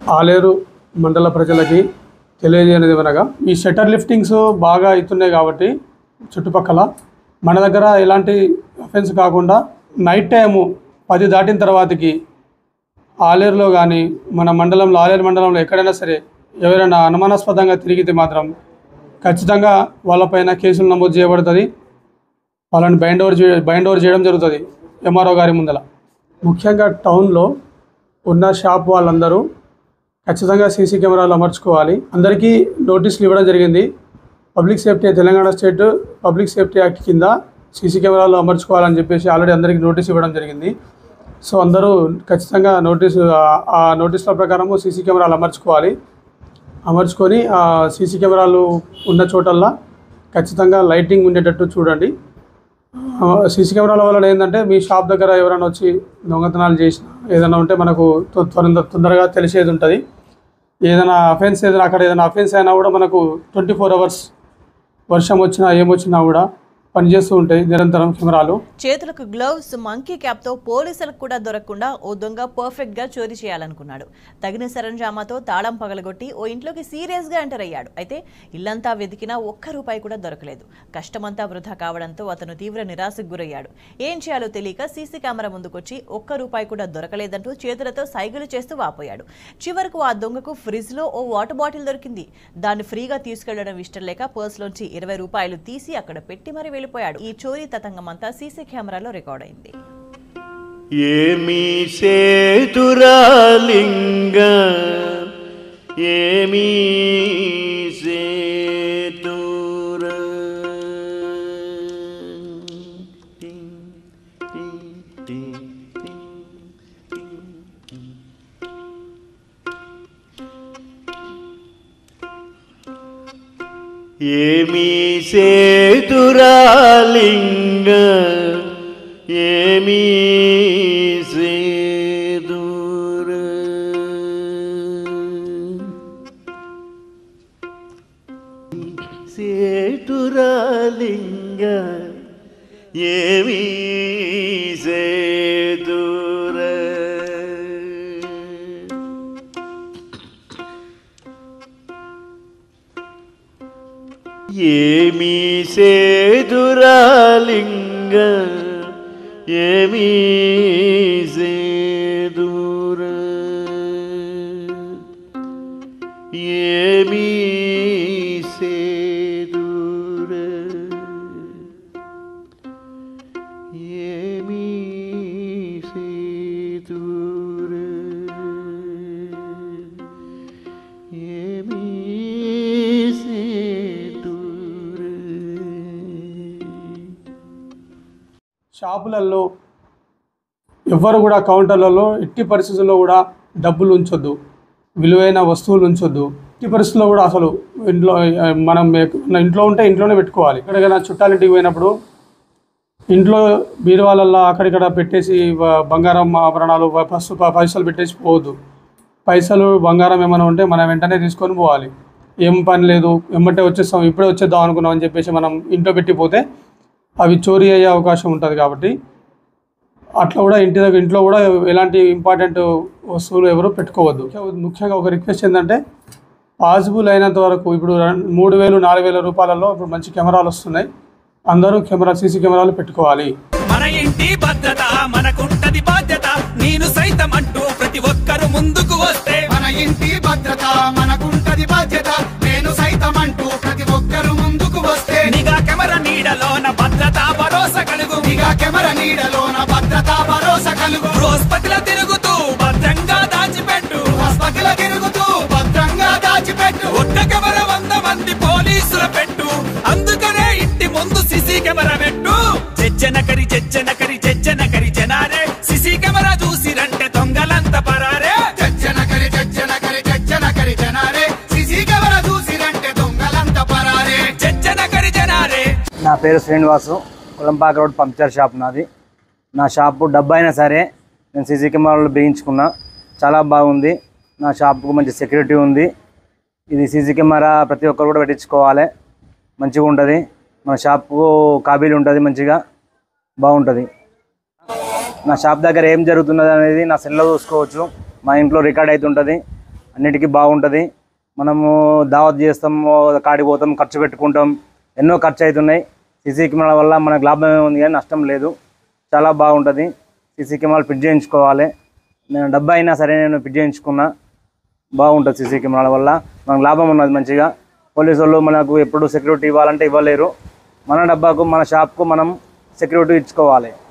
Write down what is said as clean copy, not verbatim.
ఆలేరు మండల ప్రజలకి తెలియజేయనిది అనగా ఈ షట్టర్ లిఫ్టింగ్స్ బాగా అవుతున్నాయి కాబట్టి చుట్టుపక్కల మన దగ్గర ఎలాంటి అఫెన్స్ కాకుండా నైట్ టైము 10 దాటిన తర్వాతకి ఆలేరులో కానీ మన మండలంలో ఆలేరు మండలంలో ఎక్కడైనా సరే ఎవరైనా అనుమానాస్పదంగా తిరిగితే మాత్రం ఖచ్చితంగా వాళ్ళపైన కేసులు నమోదు చేయబడుతుంది. వాళ్ళని బైండ్ ఓవర్ చేయడం జరుగుతుంది ఎంఆర్ఓ గారి ముందల. ముఖ్యంగా టౌన్లో ఉన్న షాప్ వాళ్ళందరూ ఖచ్చితంగా సీసీ కెమెరాలు అమర్చుకోవాలి. అందరికీ నోటీసులు ఇవ్వడం జరిగింది. Telangana state public safety act కింద సీసీ కెమెరాలు అమర్చుకోవాలని చెప్పేసి ఆల్రెడీ అందరికీ నోటీస్ ఇవ్వడం జరిగింది. సో అందరూ ఖచ్చితంగా ఆ నోటీసుల ప్రకారము సీసీ కెమెరాలు అమర్చుకొని ఆ సీసీ కెమెరాలు ఉన్న చోటల్లా ఖచ్చితంగా లైటింగ్ ఉండేటట్టు చూడండి. సీసీ కెమెరాల వల్ల ఏంటంటే మీ షాప్ దగ్గర ఎవరైనా వచ్చి దొంగతనాలు చేసినా ఏదైనా ఉంటే మనకు తొందరగా తెలిసేది ఉంటుంది. ఏదైనా అక్కడ ఏదైనా అఫెన్స్ అయినా కూడా మనకు 24 hours వర్షం వచ్చినా ఏమొచ్చినా కూడా పనిచేస్తూ ఉంటాయి నిరంతరం కెమెరాలు. చేతులకు గ్లౌస్, మంకీ క్యాప్ తో పోలీసులకు కూడా దొరకకుండా ఓ దొంగ పర్ఫెక్ట్ గా చోరీ చేయాలనుకున్నాడు. తగిన సరంజామాతో తాళం పగలగొట్టి ఓ ఇంట్లోకి సీరియస్ గా ఎంటర్ అయ్యాడు. అయితే ఇల్లంతా వెతికినా ₹1 కూడా దొరకలేదు. కష్టమంతా వృధా కావడంతో అతను తీవ్ర నిరాశకు గురయ్యాడు. ఏం చేయాలో తెలియక సీసీ కెమెరా ముందుకొచ్చి ₹1 కూడా దొరకలేదంటూ చేతులతో సైగలు చేస్తూ వాపోయాడు. చివరకు ఆ దొంగకు ఫ్రిడ్జ్ లో ఓ వాటర్ బాటిల్ దొరికింది. దాన్ని ఫ్రీగా తీసుకెళ్లడం ఇష్టం లేక పర్స్ లోంచి ₹20 తీసి అక్కడ పెట్టి మరి వెళ్ళిపోయాడు. ఈ చోరీ తతంగమంతా సీసీ కెమెరాలో రికార్డ్ అయింది. ఏమీ సేతురాలింగ ఏమీ సేతుర ఏమీ సేతురాలింగ ఏమీ సేతుర సేతురాలింగ ఏమీ సేతుర ఏమీ సేతురాలింగ ఏమీ సేతుర ఏమీ సేతుర ఏమీ సేతుర ఏమీ షాపులలో ఎవ్వరు కూడా కౌంటర్లలో ఎట్టి పరిస్థితుల్లో కూడా డబ్బులు ఉంచొద్దు, విలువైన వస్తువులు ఉంచొద్దు. ఎట్టి పరిస్థితుల్లో కూడా అసలు మనం ఇంట్లో ఉంటే ఇంట్లోనే పెట్టుకోవాలి. ఎక్కడికైనా చుట్టాలింటికి పోయినప్పుడు ఇంట్లో బీరువాలల్లో అక్కడిక్కడ పెట్టేసి బంగారం ఆభరణాలు పైసలు పెట్టేసి పోవద్దు. పైసలు బంగారం ఏమైనా ఉంటే మనం వెంటనే తీసుకొని పోవాలి. ఏం పని లేదు, ఎమ్మటే వచ్చేస్తాం, ఇప్పుడే వచ్చేద్దాం అనుకున్నాం అని చెప్పేసి మనం ఇంట్లో పెట్టిపోతే అవి చోరీ అయ్యే అవకాశం ఉంటుంది. కాబట్టి అట్లా కూడా ఇంట్లో కూడా ఎలాంటి ఇంపార్టెంట్ వస్తువులు ఎవరు పెట్టుకోవద్దు. ముఖ్యంగా ఒక రిక్వెస్ట్ ఏంటంటే పాసిబుల్ అయినంత వరకు ఇప్పుడు 3,000-4,000 రూపాయలలో ఇప్పుడు మంచి కెమెరాలు వస్తున్నాయి. అందరూ సీసీ కెమెరాలు పెట్టుకోవాలి. మన ఇంటి భద్రత మనకుంటది బాధ్యత, నేను సైతం అంటూ ప్రతి ఒక్కరు ముందుకు వస్తే మన ఇంటి భద్రత మనకుంటది బాధ్యత, నేను సైతం అంటూ ప్రతి ఒక్కరు ముందుకు వస్తే నిఘా కెమెరా నీడలోన భద్రతా భరోసా కలుగు, నిఘా కెమెరా నీడలోన భద్రతా భరోసా కలుగు. హాస్పిటల్ తిరుగుతూ భద్రంగా దాచిపెట్టు, హాస్పిటల్ తిరుగుతూ భద్రంగా దాచిపెట్టు. ఒక్క కెమెరా 100 మంది పోలీసుల పెట్టు, అందుకనే ఇంటి ముందు సీసీ కెమెరా పెట్టు. చెచ్చనకరి జనారే సీసీ కెమెరా చూసిరంటే దొంగలంత పరారే. చెచ్చనకరి జనారే సీసీ కెమెరా చూసిరంటే దొంగలంత పరారే. చెచ్చనకరి జనారే. నా పేరు Srinivasu, Kulampaka road puncture shop నాది. నా షాపు డబ్బు అయినా సరే నేను సీసీ కెమెరాలు బిగించుకున్నా, చాలా బాగుంది. నా షాప్కు మంచి సెక్యూరిటీ ఉంది. ఇది సీసీ కెమెరా ప్రతి ఒక్కరు కూడా పెట్టించుకోవాలి, మంచిగా ఉంటుంది. మన షాప్కు కాబీలు ఉంటుంది, మంచిగా బాగుంటుంది. నా షాప్ దగ్గర ఏం జరుగుతున్నది అనేది నా సెల్లో చూసుకోవచ్చు. మా ఇంట్లో రికార్డ్ అవుతుంటుంది. అన్నిటికీ బాగుంటుంది. మనము దావత్ చేస్తాం, కాడికి పోతాం, ఖర్చు పెట్టుకుంటాం, ఎన్నో ఖర్చు అవుతున్నాయి. సీసీ కెమెరాల వల్ల మనకు లాభమే ఉంది కానీ నష్టం లేదు. చాలా బాగుంటుంది. సీసీ కెమెరాలు ఫిట్ చేయించుకోవాలి. నేను డబ్బా అయినా సరే నేను ఫిట్ చేయించుకున్నా. బాగుంటుంది. సీసీ కెమెరాల వల్ల మనకు లాభం ఉన్నది మంచిగా. పోలీసు వాళ్ళు మనకు ఎప్పుడు సెక్యూరిటీ ఇవ్వాలంటే ఇవ్వలేరు. మన డబ్బాకు మన షాప్కు మనం సెక్యూరిటీ ఇచ్చుకోవాలి.